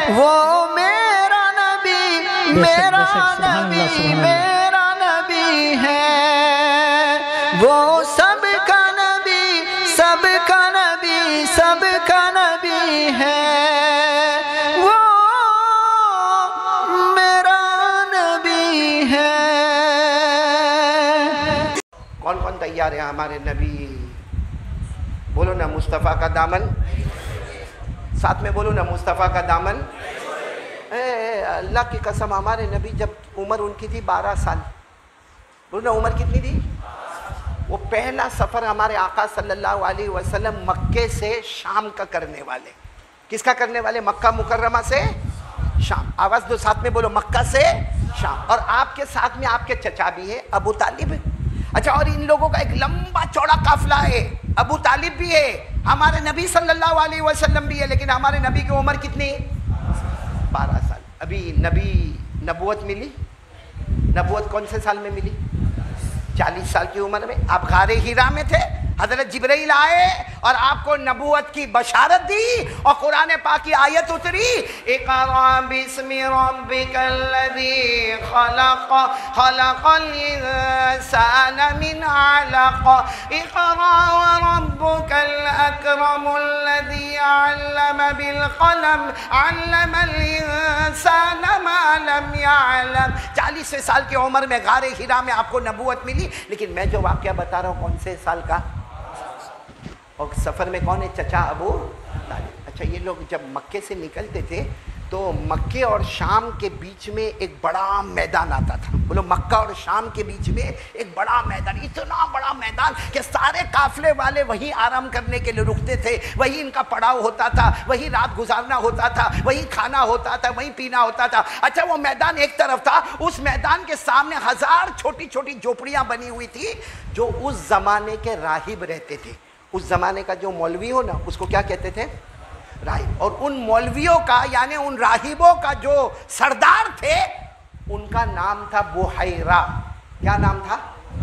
وہ میرا نبی، میرا نبی، میرا نبی ہے، وہ سب کا نبی، سب کا نبی، سب کا نبی ہے، وہ میرا نبی ہے۔ کون کون تیار ہے ہمارے نبی؟ بولو نا مصطفیٰ کا دامن، ساتھ میں بولو نا مصطفیٰ کا دامن۔ اللہ کی قسم، ہمارے نبی جب عمر ان کی تھی 12 سال، بولو نا عمر کتنی تھی؟ وہ پہلا سفر ہمارے آقا صلی اللہ علیہ وسلم مکے سے شام کا کرنے والے، کس کا کرنے والے؟ مکہ مکرمہ سے شام۔ آواز دو، ساتھ میں بولو، مکہ سے شام۔ اور آپ کے ساتھ میں آپ کے چچا بھی ہے ابو طالب۔ اچھا، اور ان لوگوں کا ایک لمبا چوڑا قافلہ ہے، ابو طالب بھی ہے، ہمارے نبی صلی اللہ علیہ وسلم بھی ہے، لیکن ہمارے نبی کی عمر کتنی؟ 12 سال۔ ابھی نبی نبوت ملی، نبوت کون سے سال میں ملی؟ 40 سال کی عمر میں۔ آپ غار حرا میں تھے، حضرت جبرائیل آئے اور آپ کو نبوت کی بشارت دی، اور قرآن پاک کی آیت اتری، اقرأ باسم ربک الذی خلق، خلق الانسان من علق، اقرأ وربک الاکرم الذی علم بالقلم، علم الانسان ما لم يعلم۔ 40 سال کی عمر میں غار حرا میں آپ کو نبوت ملی، لیکن میں جو واقعہ بتا رہا ہوں کون سے سال کا؟ اور سفر میں کون ہے؟ چچا ابو طالب۔ اچھا، یہ لوگ جب مکے سے نکلتے تھے تو مکے اور شام کے بیچ میں ایک بڑا میدان آتا تھا۔ بولو، مکہ اور شام کے بیچ میں ایک بڑا میدان، اتنا بڑا میدان کہ سارے قافلے والے وہیں آرام کرنے کے لیے رکتے تھے، وہیں ان کا پڑاؤ ہوتا تھا، وہیں رات گزارنا ہوتا تھا، وہیں کھانا ہوتا تھا، وہیں پینا ہوتا تھا۔ اچھا، وہ میدان ایک طرف تھا، اس میدان کے سامنے 1000 چھوٹی چھوٹی جھوپڑیاں بنی ہوئی تھی، جو اس زمانے کے راہب رہتے تھے۔ اس زمانے کا جو مولوی ہو نا، اس کو کیا کہتے تھے؟ راہب۔ اور ان مولویوں کا، یعنی ان راہبوں کا جو سردار تھے، ان کا نام تھا بحیرہ۔ کیا نام تھا؟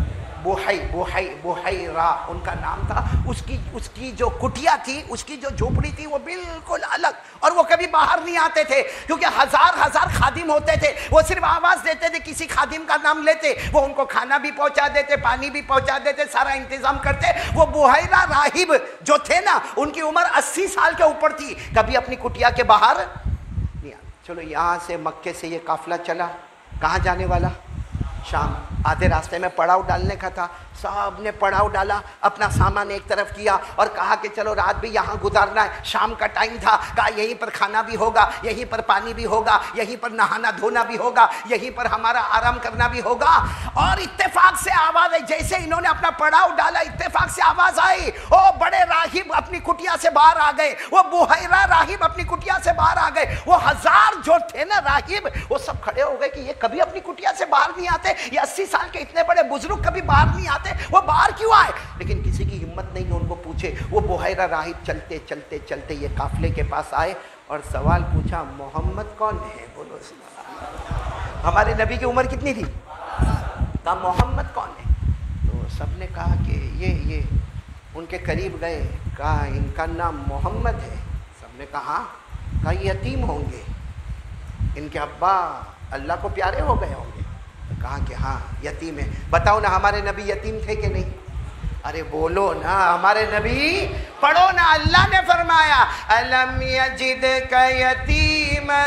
بحیرہ ان کا نام تھا۔ اس کی جو کٹیا تھی، اس کی جو جھوپڑی تھی، وہ بالکل الگ، اور وہ کبھی باہر نہیں آتے تھے، کیونکہ ہزار خادم ہوتے تھے۔ وہ صرف آواز دیتے تھے، کسی خادم کا نام لیتے، وہ ان کو کھانا بھی پہنچا دیتے، پانی بھی پہنچا دیتے، سارا انتظام کرتے۔ وہ بحیرہ راہب جو تھے نا، ان کی عمر 80 سال کے اوپر تھی، کبھی اپنی کٹیا کے باہر نہیں آتے۔ چلو، یہاں سے مکے سے یہ قافلہ چلا، کہاں جانے والا؟ شام۔ آدھے راستے میں پڑاؤ ڈالنے کا تھا، سب نے پڑاؤ ڈالا، اپنا سامان ایک طرف کیا اور کہا کہ چلو رات بھی یہاں گزارنا ہے۔ شام کا ٹائم تھا، کہا یہیں پر کھانا بھی ہوگا، یہیں پر پانی بھی ہوگا، یہیں پر نہانا دھونا بھی ہوگا، یہیں پر ہمارا آرام کرنا بھی ہوگا۔ اور اتفاق سے آواز آئی، جیسے انہوں نے اپنا پڑاؤ ڈالا، اتفاق سے آواز آئی، او بڑے راہب اپنی کٹیا سے باہر آ گئے، وہ بحیرہ راہب اپنی کٹیا سے باہر آ گئے۔ وہ 1000 جو تھے نا راہب، وہ سب کھڑے ہو گئے کہ یہ کبھی اپنی کٹیا سے باہر نہیں آتے، یہ 80 سال کے اتنے بڑے بزرگ کبھی باہر نہیں آتے، وہ باہر کیوں آئے؟ لیکن کسی کی ہمت نہیں کہ ان کو پوچھے۔ وہ بحیرہ راہب چلتے چلتے چلتے یہ قافلے کے پاس آئے اور سوال پوچھا، محمد کون ہے؟ بولو سبحان اللہ۔ ہمارے نبی کی عمر کتنی تھی؟ کہا محمد کون ہے؟ تو سب نے کہا کہ یہ ان کے قریب گئے، کہا ان کا نام محمد ہے۔ سب نے کہا یتیم ہوں گے، ان کے ابا اللہ کو پیارے ہو گئے ہوں گے۔ کہا کہ ہاں یتیم ہے۔ بتاؤ نا ہمارے نبی یتیم تھے کہ نہیں؟ ارے بولو نا، ہمارے نبی پڑھو نا، اللہ نے فرمایا الم یجدک یتیما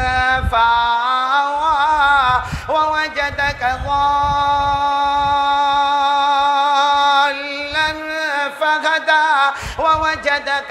فآویٰ ووجدک ضالا فہدیٰ ووجدک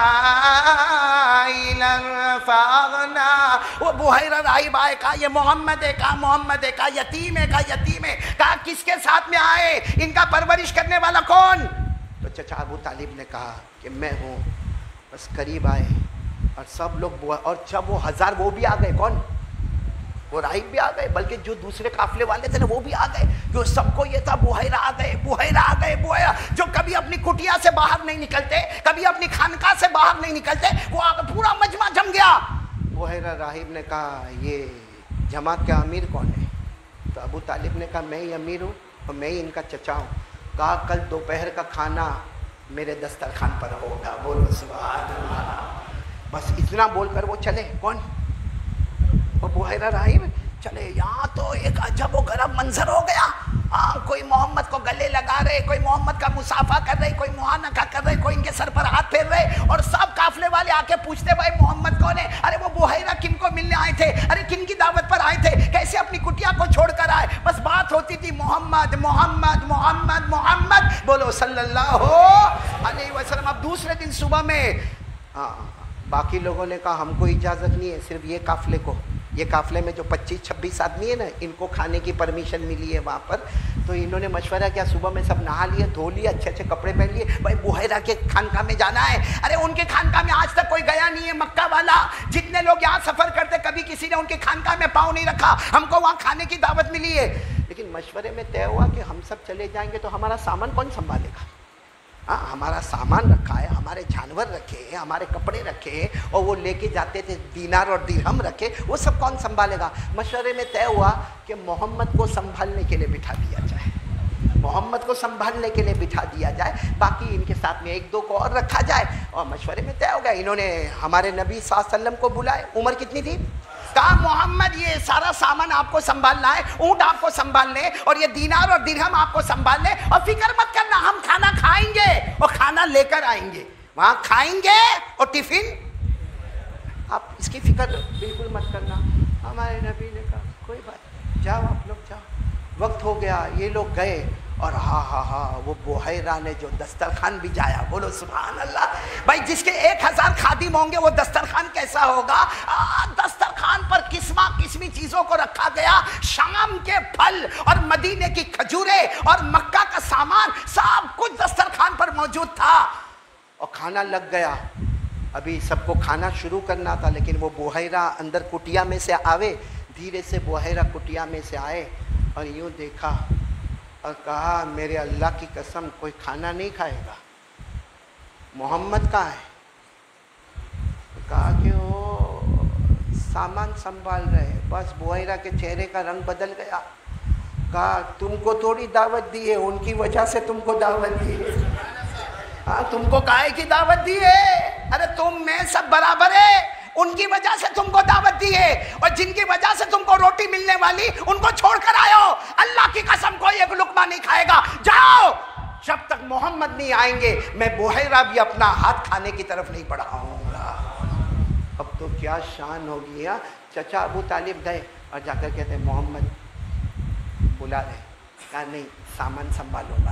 عائلا فأغنیٰ۔ وہ بحیرہ راہب آئے، کہا یہ محمد ہے، کہا محمد ہے، کہا یتیم ہے، کہا یتیم ہے، کہا کس کے ساتھ میں آئے، ان کا پرورش کرنے والا کون؟ تو چچا ابو طالب نے کہا کہ میں ہوں۔ بس قریب آئے اور سب لوگ، اور جب وہ 1000 وہ بھی آ گئے، کون؟ وہ راہب بھی آ گئے، بلکہ جو دوسرے قافلے والے تھے نا وہ بھی آ گئے، جو سب کو یہ تھا بحیرہ آ گئے، بحیرہ آ گئے، بحیرہ جو کبھی اپنی کٹیا سے باہر نہیں نکلتے، کبھی اپنی خانقاہ سے باہر نہیں نکلتے، وہ پورا مجمع جم گیا۔ بحیرہ راہب نے کہا یہ جماعت کا امیر کون ہے؟ تو ابو طالب نے کہا میں ہی امیر ہوں اور میں ہی ان کا چچا ہوں۔ کہا کل دوپہر کا کھانا میرے دسترخوان پر ہوگا۔ بولو سبحان اللہ۔ بس اتنا بول کر وہ چلے۔ کون؟ बुहैरा राहिब चले। यहाँ तो एक अजब व गरब मंजर हो गया। कोई मोहम्मद को गले लगा रहे, कोई मोहम्मद का मुसाफा कर रहे, कोई मुआनका कर रहे, कोई इनके सर पर हाथ फेर रहे, और सब काफले वाले आके पूछते भाई मोहम्मद कौन है? अरे वो बुहैरा किन को मिलने आए थे, अरे किन की दावत पर आए थे, कैसे अपनी कुटिया को छोड़कर आए? बस बात होती थी मोहम्मद मोहम्मद मोहम्मद मोहम्मद, बोलो सल्लल्लाहु अलैहि वसल्लम। अब दूसरे दिन सुबह में बाकी लोगों ने कहा हमको इजाज़त नहीं है, सिर्फ ये काफले को, ये काफले में जो 25-26 आदमी है ना, इनको खाने की परमिशन मिली है वहाँ पर। तो इन्होंने मशवरा किया, सुबह में सब नहा लिए, धो लिए, अच्छे अच्छे कपड़े पहन लिए, भाई बुहैरा के खानका में जाना है। अरे उनके खानका में आज तक कोई गया नहीं है, मक्का वाला। जितने लोग यहाँ सफ़र करते कभी किसी ने उनके खानका में पाँव नहीं रखा। हमको वहाँ खाने की दावत मिली है, लेकिन मशवरे में तय हुआ कि हम सब चले जाएंगे तो हमारा सामान कौन संभालेगा? हमारा सामान रखा है, हमारे जानवर रखे हैं, हमारे कपड़े रखे हैं, और वो लेके जाते थे दीनार और दिरहम रखे, वो सब कौन संभालेगा? मशवरे में तय हुआ कि मोहम्मद को संभालने के लिए बिठा दिया जाए, मोहम्मद को संभालने के लिए बिठा दिया जाए, बाकी इनके साथ में 1-2 को और रखा जाए। और मशवरे में तय हो गया। इन्होंने हमारे नबी सल्लल्लाहु अलैहि वसल्लम को बुलाए। उम्र कितनी थी? कहा मोहम्मद ये सारा सामान आपको संभालना है, ऊँट आपको संभालने, और ये दीनार और दिरहम आपको संभालने, और फिक्र मत करना, हम खाना खाएंगे और खाना लेकर आएंगे, वहाँ खाएंगे और टिफिन, आप इसकी फिक्र बिल्कुल मत करना। हमारे नबी ने कहा कोई बात, जाओ आप लोग जाओ। वक्त हो गया, ये लोग गए, और वो बुहैरा ने जो दस्तरखान बिछाया, बोलो सुभान अल्लाह। भाई जिसके 1000 खादिम होंगे वो दस्तरखान कैसा होगा? दस्तरखान पर किस्मा किस्मी चीज़ों को रखा गया, शाम के फल और मदीने की खजूरें और मक्का का सामान सब कुछ दस्तरखान पर मौजूद था, और खाना लग गया। अभी सबको खाना शुरू करना था, लेकिन वो बुहैरा अंदर कुटिया में से आवे, धीरे से बुहैरा कुटिया में से आए और यूँ देखा और कहा मेरे अल्लाह की कसम कोई खाना नहीं खाएगा, मोहम्मद कहाँ है? कहा कि वो सामान संभाल रहे। बस बुहैरा के चेहरे का रंग बदल गया। कहा तुमको थोड़ी दावत दी है, उनकी वजह से तुमको दावत दी है। तुमको काहे की दावत दी है? अरे तुम मैं सब बराबर है, उनकी वजह से तुमको दावत दी है, और जिनकी वजह से तुमको रोटी मिलने वाली उनको छोड़कर आयो। अल्लाह की कसम कोई एक लुकमा नहीं खाएगा, जाओ। जब तक मोहम्मद नहीं आएंगे मैं बुहैरा भी अपना हाथ खाने की तरफ नहीं बढ़ाऊंगा। अब तो क्या शान होगी। यहाँ चचा अबू तालिब गए और जाकर कहते मोहम्मद बुला रहे। कहा नहीं, सामान संभालूंगा।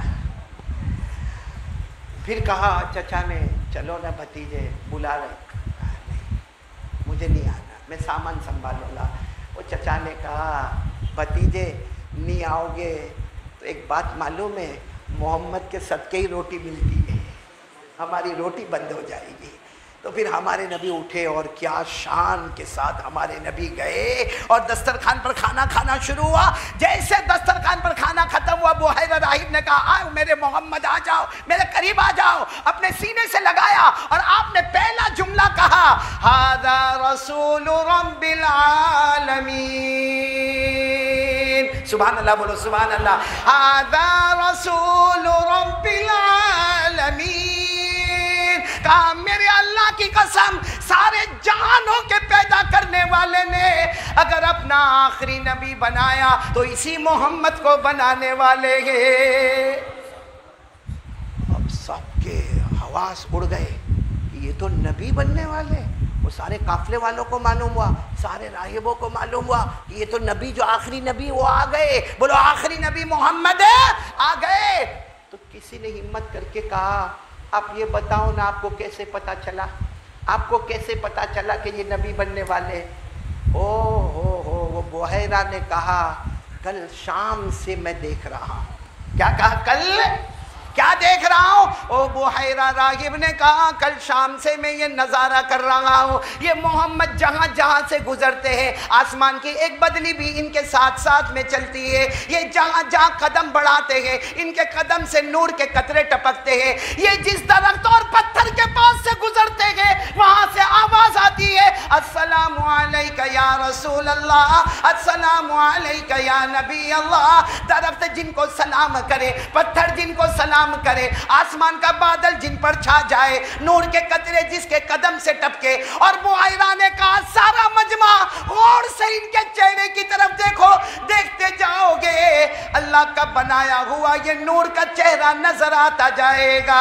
फिर कहा चचा ने चलो ना भतीजे बुला रहे। मुझे नहीं आना, मैं सामान संभालूंगा। वो चचा ने कहा भतीजे नहीं आओगे तो एक बात मालूम है, मोहम्मद के सदके ही रोटी मिलती है, हमारी रोटी बंद हो जाएगी। तो फिर हमारे नबी उठे और क्या शान के साथ हमारे नबी गए और दस्तरखान पर खाना खाना शुरू हुआ। जैसे दस्तरखान पर खाना खत्म हुआ, बुहैरा राहिब ने कहा आओ मेरे मोहम्मद, आ जाओ, मेरे करीब आ जाओ। अपने सीने से लगाया और आपने पहला जुमला कहा, हादा रसूल रब्बिल आलमीन। सुभान अल्लाह, बोलो सुभान अल्लाह। हादा रसूल रब्बिल आलमीन। कहा मेरे अल्लाह की कसम, सारे जहानों के पैदा करने वाले ने अगर अपना आखिरी नबी बनाया तो इसी मोहम्मद को बनाने वाले हैं। अब सबके हवास उड़ गए कि ये तो नबी बनने वाले। वो सारे काफले वालों को मालूम हुआ, सारे राहिबों को मालूम हुआ कि ये तो नबी, जो आखिरी नबी वो आ गए। बोलो आखिरी नबी मोहम्मद आ गए। तो किसी ने हिम्मत करके कहा आप ये बताओ ना, आपको कैसे पता चला, आपको कैसे पता चला कि ये नबी बनने वाले? ओ हो, वो बुहैरा ने कहा कल शाम से मैं देख रहा हूँ। क्या कहा? कल क्या देख रहा हूँ? ओ बुहैरा रागिब ने कहा कल शाम से मैं ये नज़ारा कर रहा हूँ, ये मोहम्मद जहाँ जहाँ से गुजरते हैं आसमान की एक बदली भी इनके साथ साथ में चलती है। ये जहाँ जहाँ कदम बढ़ाते हैं इनके कदम से नूर के कतरे टपकते हैं। ये जिस दरख्त और पत्थर के पास से गुजरते हैं वहाँ से आवाज़ आती है अस्सलामु अलैका या रसूल अल्लाह, अस्सलामु अलैका या नबी अल्लाह। दरख्त जिनको सलाम करे, पत्थर जिनको सलाम करे, आसमान का बादल जिन पर छा जाए, नूर के कतरे जिसके कदम से टपके। और बुहैरा ने कहा सारा मजमा गौर से इनके اللہ کا بنایا ہوا یہ نور کا چہرہ نظر آتا جائے گا.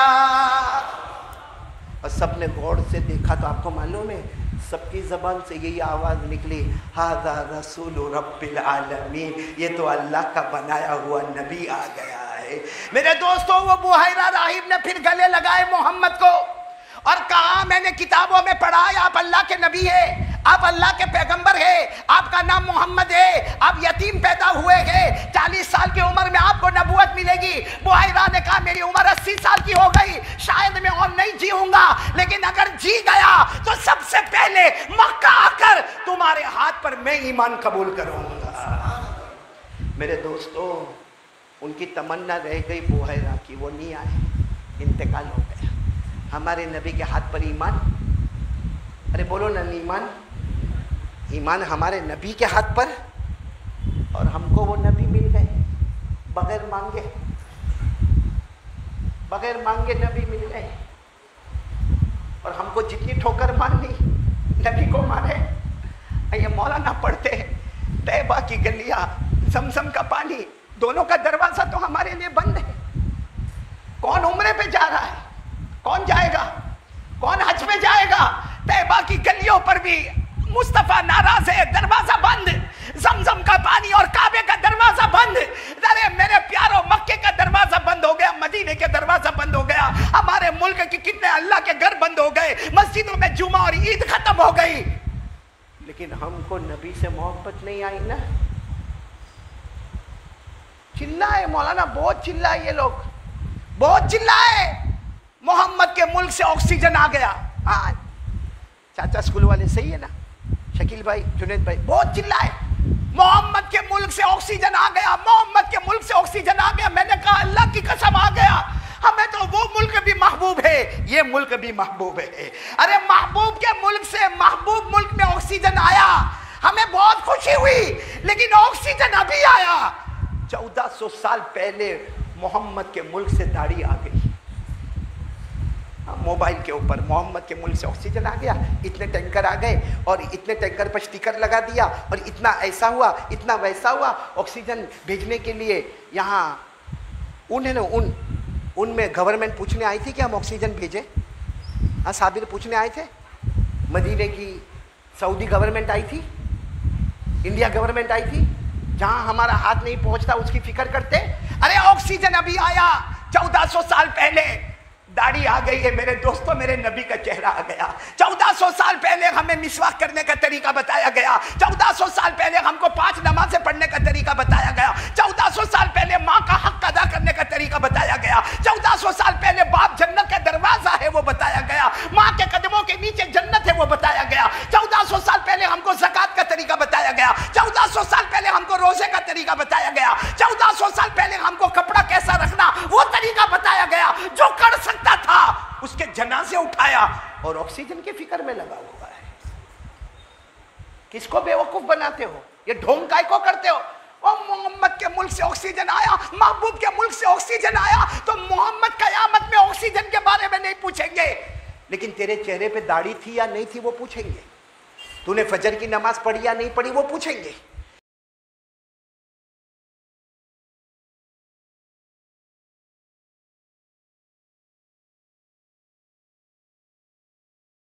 اور سب نے غور سے دیکھا تو آپ کو معلوم ہے سب کی زبان سے یہی آواز نکلی, ھذا رسول رب العالمین, یہ تو اللہ کا بنایا ہوا نبی آ گیا ہے. میرے دوستوں, وہ بحیرہ راہب نے پھر گلے لگائے محمد کو اور کہا میں نے کتابوں میں پڑھا ہے آپ اللہ کے نبی ہیں, آپ اللہ کے پیغمبر ہیں, آپ کا نام محمد ہے, آپ یتیم پیدا ہوئے ہیں, 40 سال کی عمر میں آپ کو نبوت ملے گی. بحیرہ نے کہا میری عمر 80 سال کی ہو گئی, شاید میں اور نہیں جیوں گا, لیکن اگر جی گیا تو سب سے پہلے مکہ آ کر تمہارے ہاتھ پر میں ایمان قبول کروں گا. میرے دوستو, ان کی تمنا رہ گئی بحیرہ کی, وہ نہیں آئے, انتقال ہو گیا. ہمارے نبی کے ہاتھ پر ایمان, ارے بولو نا ایمان, ایمان ہمارے نبی کے ہاتھ پر, اور ہم کو وہ نبی مل گئے بغیر مانگے, بغیر مانگے نبی مل گئے. اور ہم کو جتنی ٹھوکر مارنی نبی کو مارے. یہ مولانا پڑھتے ہیں طیبہ کی گلیاں, زمزم کا پانی, دونوں کا دروازہ تو ہمارے لیے بند ہے. کون عمرے پہ جا رہا ہے, کون جائے گا, کون حج میں جائے گا؟ طیبہ کی گلیوں پر بھی مصطفیٰ ناراض ہے, دروازہ بند. زمزم کا پانی اور کعبے کا دروازہ بند. ارے میرے پیاروں, مکے کا دروازہ بند ہو گیا, مدینے کے دروازہ بند ہو گیا, ہمارے ملک کے کتنے اللہ کے گھر بند ہو گئے, مسجدوں میں جمعہ اور عید ختم ہو گئی, لیکن ہم کو نبی سے محبت نہیں آئی نا. چلائے مولانا, بہت چلائے یہ لوگ, بہت چلائے. محمد کے ملک سے آکسیجن آ گیا. ہاں چاچا اسکول والے صحیح ہے نا, شکیل بھائی, جنید بھائی, بہت چلائے. محمد کے ملک سے آکسیجن آ گیا, محمد کے ملک سے آکسیجن آ گیا. میں نے کہا اللہ کی قسم آ گیا. ہمیں تو وہ ملک بھی محبوب ہے, یہ ملک بھی محبوب ہے. ارے محبوب کے ملک سے محبوب ملک میں آکسیجن آیا, ہمیں بہت خوشی ہوئی, لیکن آکسیجن ابھی آیا. 1400 سال پہلے محمد کے ملک سے داڑھی آ گئی. موبائل کے اوپر محمد کے ملک سے آکسیجن آ گیا, اتنے ٹینکر آ گئے, اور اتنے ٹینکر پر سٹیکر لگا دیا, اور اتنا ایسا ہوا, اتنا ویسا ہوا. آکسیجن بھیجنے کے لیے یہاں ان میں گورنمنٹ پوچھنے آئی تھی کہ ہم آکسیجن بھیجیں. ہاں صابر پوچھنے آئے تھے. مدینے کی سعودی گورنمنٹ آئی تھی, انڈیا گورنمنٹ آئی تھی, جہاں ہمارا ہاتھ نہیں پہنچتا اس کی فکر کرتے. ارے آکسیجن ابھی آیا, 1400 سال پہلے داڑھی آ گئی ہے. میرے دوستوں, میرے نبی کا چہرہ آ گیا. 1400 سال پہلے ہمیں مسواک کرنے کا طریقہ بتایا گیا. 1400 سال پہلے ہم کو 5 نمازیں پڑھنے کا طریقہ بتایا گیا. 1400 سال پہلے ماں کا حق ادا کرنے کا طریقہ بتایا گیا. 1400 سال پہلے باپ جنت کا دروازہ ہے وہ بتایا گیا. ماں کے قدموں کے نیچے جنت ہے وہ بتایا گیا. 1400 سال پہلے ہم کو زکوٰۃ کا طریقہ بتایا گیا. 1400 سال پہلے ہم کو روزے کا طریقہ بتایا گیا. 1400 سال پہلے ہم کو کپڑا کیسا رکھنا وہ طریقہ بتایا گیا. جو کر سکتا تھا اس کے جنازے اٹھایا, اور آکسیجن کی فکر میں لگا ہوا ہے. کس کو بیوقوف بناتے ہو, یہ ڈھونگ کائے کو کرتے ہو؟ اور محمد کے ملک سے آکسیجن آیا, محبوب کے ملک سے آکسیجن آیا, تو محمد قیامت میں آکسیجن کے بارے میں نہیں پوچھیں گے, لیکن تیرے چہرے پہ داڑھی تھی یا نہیں تھی وہ پوچھیں گے. تو نے فجر کی نماز پڑھی یا نہیں پڑھی وہ پوچھیں گے.